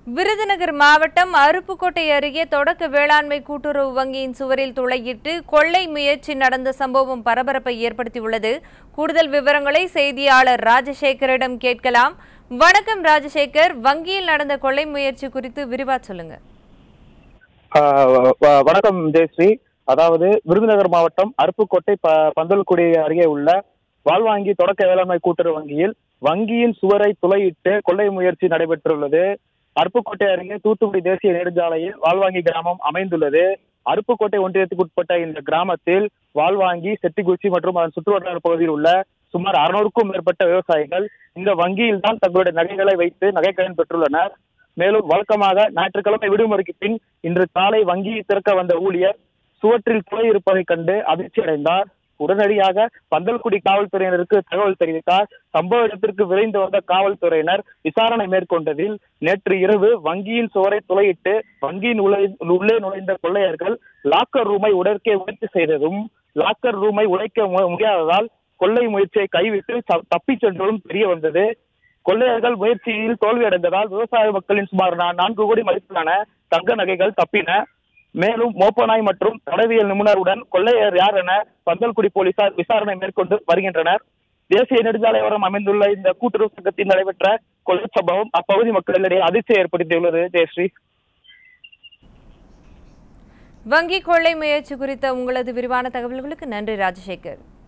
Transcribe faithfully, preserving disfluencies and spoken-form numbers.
விருதுநகர் மாவட்டம் அருப்புக்கோட்டை அருகே தொடக்க வேளாண்மை கூட்டுறவு வங்கியின் சுவரில் துளையிட்டு கொள்ளை முயற்சி நடந்த சம்பவம் பரபரப்பை ஏற்படுத்தியுள்ளது. கூடுதல் விவரங்களை செய்தியாளர் ராஜசேகரிடம் கேட்கலாம். வணக்கம் ராஜசேகர், வங்கியில் நடந்த கொள்ளை முயற்சி குறித்து விரிவா சொல்லுங்க. வணக்கம் ஜெயஸ்ரீ. அதாவது விருதுநகர் மாவட்டம் அருப்புக்கோட்டை பந்தல்குடி அருகே உள்ள வாழ்வாங்கி தொடக்க வேளாண்மை கூட்டுறவு வங்கியில் வங்கியின் சுவரை துளையிட்டு கொள்ளை முயற்சி நடைபெற்றுள்ளது. அருப்புக்கோட்டை அருகே தூத்துக்குடி தேசிய நெடுஞ்சாலையில் வாழ்வாங்கி கிராமம் அமைந்துள்ளது. அருப்புக்கோட்டை ஒன்றியத்துக்கு உட்பட்ட இந்த கிராமத்தில் வாழ்வாங்கி, செட்டிக்குச்சி மற்றும் அதன் சுற்றுவட்டார பகுதியில் உள்ள சுமார் அறுநூறுக்கும் மேற்பட்ட விவசாயிகள் இந்த வங்கியில் தான் தங்களுடைய நகைகளை வைத்து நகைக்கடன் பெற்றுள்ளனர். மேலும் வழக்கமாக ஞாயிற்றுக்கிழமை விடுமுறைக்கு பின் இன்று காலை வங்கியை திறக்க வந்த ஊழியர் சுவற்றில் துளை இருப்பதை கண்டு அதிர்ச்சி அடைந்தார். உடனடியாக பந்தல்குடி காவல்துறையினருக்கு தகவல் தெரிவித்தார். சம்பவ இடத்திற்கு விரைந்து வந்த காவல்துறையினர் விசாரணை மேற்கொண்டதில் நேற்று இரவு வங்கியின் சுவரை துளையிட்டு வங்கியின் உள்ளே நுழைந்த கொள்ளையர்கள் லாக்கர் ரூமை உடைக்க முயற்சி செய்ததும் லாக்கர் ரூமை உடைக்க முடியாததால் கொள்ளை முயற்சியை கைவிட்டு தப்பி சென்றதும் தெரிய வந்தது. கொள்ளையர்கள் முயற்சியில் தோல்வியடைந்ததால் விவசாய மக்களின் சுமார் நான்கு கோடி மதிப்பிலான தங்க நகைகள் தப்பின. மேலும் மோப்பனாய் மற்றும் தடவியல் நிபுணருடன் கொள்ளையர் யார் என பந்தல்குடி போலீசார் விசாரணை மேற்கொண்டு வருகின்றனர். தேசிய நெடுஞ்சாலையோரம் அமைந்துள்ள இந்த கூட்டுறவு சங்கத்தில் நடைபெற்ற கொள்ளை சம்பவம் அப்பகுதி மக்களிடையே அதிர்ச்சியை ஏற்படுத்தியுள்ளது. ஜெயஸ்ரீ, வங்கி கொள்ளை முயற்சி குறித்த உங்களது விரிவான தகவல்களுக்கு நன்றி ராஜசேகர்.